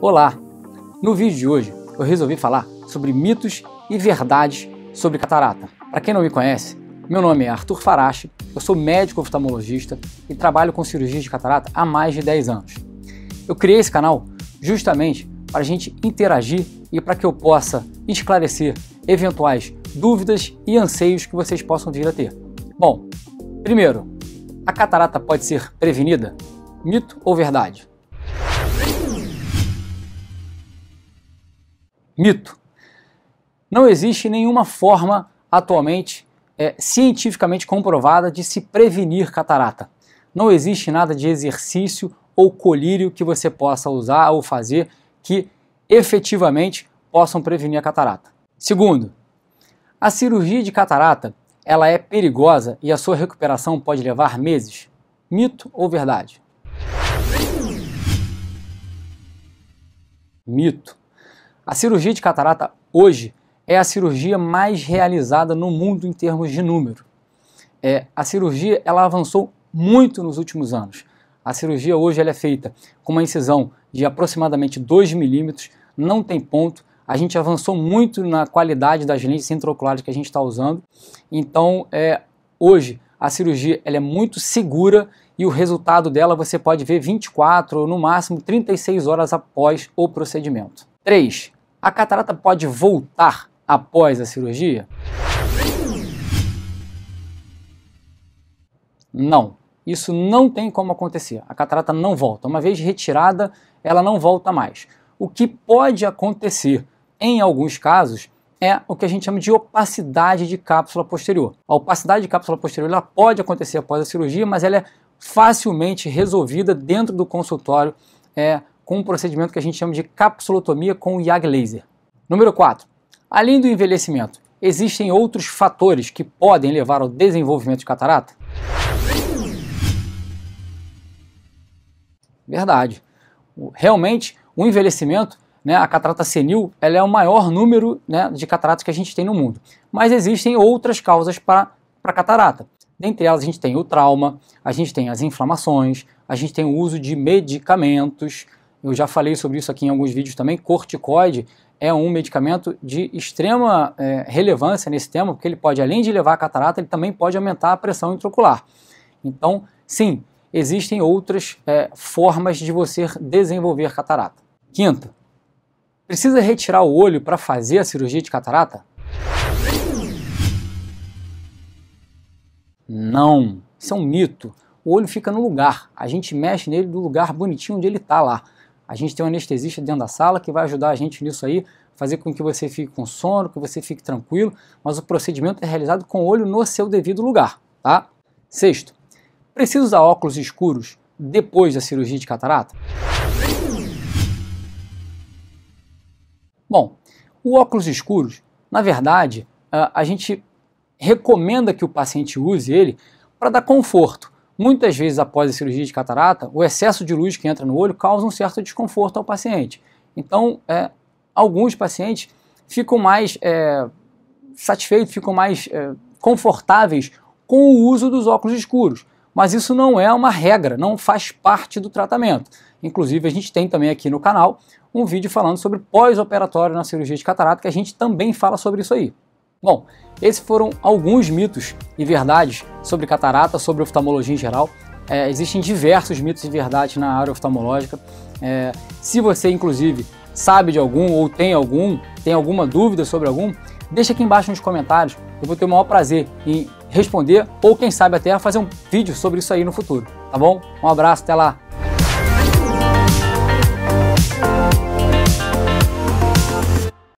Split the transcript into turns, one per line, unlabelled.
Olá! No vídeo de hoje eu resolvi falar sobre mitos e verdades sobre catarata. Para quem não me conhece, meu nome é Arthur Farache, eu sou médico oftalmologista e trabalho com cirurgia de catarata há mais de 10 anos. Eu criei esse canal justamente para a gente interagir e para que eu possa esclarecer eventuais dúvidas e anseios que vocês possam vir a ter. Bom, primeiro, a catarata pode ser prevenida? Mito ou verdade? Mito. Não existe nenhuma forma atualmente cientificamente comprovada de se prevenir catarata. Não existe nada de exercício ou colírio que você possa usar ou fazer que efetivamente possam prevenir a catarata. Segundo, a cirurgia de catarata ela é perigosa e a sua recuperação pode levar meses. Mito ou verdade? Mito. A cirurgia de catarata hoje é a cirurgia mais realizada no mundo em termos de número. A cirurgia ela avançou muito nos últimos anos. A cirurgia hoje ela é feita com uma incisão de aproximadamente 2 milímetros, não tem ponto. A gente avançou muito na qualidade das lentes intraoculares que a gente está usando. Então, hoje a cirurgia ela é muito segura e o resultado dela você pode ver 24 ou no máximo 36 horas após o procedimento. 3. A catarata pode voltar após a cirurgia? Não. Isso não tem como acontecer. A catarata não volta. Uma vez retirada, ela não volta mais. O que pode acontecer em alguns casos é o que a gente chama de opacidade de cápsula posterior. A opacidade de cápsula posterior ela pode acontecer após a cirurgia, mas ela é facilmente resolvida dentro do consultório com um procedimento que a gente chama de capsulotomia com YAG laser. Número 4. Além do envelhecimento, existem outros fatores que podem levar ao desenvolvimento de catarata? Verdade. Realmente, o envelhecimento, a catarata senil, ela é o maior número de cataratas que a gente tem no mundo. Mas existem outras causas para catarata. Dentre elas, a gente tem o trauma, a gente tem as inflamações, a gente tem o uso de medicamentos. Eu já falei sobre isso aqui em alguns vídeos também. Corticoide é um medicamento de extrema relevância nesse tema, porque ele pode, além de levar a catarata, ele também pode aumentar a pressão intraocular. Então, sim, existem outras formas de você desenvolver catarata. Quinta, precisa retirar o olho para fazer a cirurgia de catarata? Não, isso é um mito. O olho fica no lugar, a gente mexe nele do lugar bonitinho onde ele está lá. A gente tem um anestesista dentro da sala que vai ajudar a gente nisso aí, fazer com que você fique com sono, que você fique tranquilo, mas o procedimento é realizado com o olho no seu devido lugar, tá? Sexto, precisa usar óculos escuros depois da cirurgia de catarata? Bom, o óculos escuros, na verdade, a gente recomenda que o paciente use ele para dar conforto. Muitas vezes após a cirurgia de catarata, o excesso de luz que entra no olho causa um certo desconforto ao paciente. Então, alguns pacientes ficam mais satisfeitos, ficam mais confortáveis com o uso dos óculos escuros. Mas isso não é uma regra, não faz parte do tratamento. Inclusive, a gente tem também aqui no canal um vídeo falando sobre pós-operatório na cirurgia de catarata, que a gente também fala sobre isso aí. Bom, esses foram alguns mitos e verdades sobre catarata, sobre oftalmologia em geral. Existem diversos mitos e verdades na área oftalmológica. Se você, inclusive, sabe de algum ou tem alguma dúvida sobre algum, deixa aqui embaixo nos comentários. Eu vou ter o maior prazer em responder ou, quem sabe, até fazer um vídeo sobre isso aí no futuro. Tá bom? Um abraço, até lá!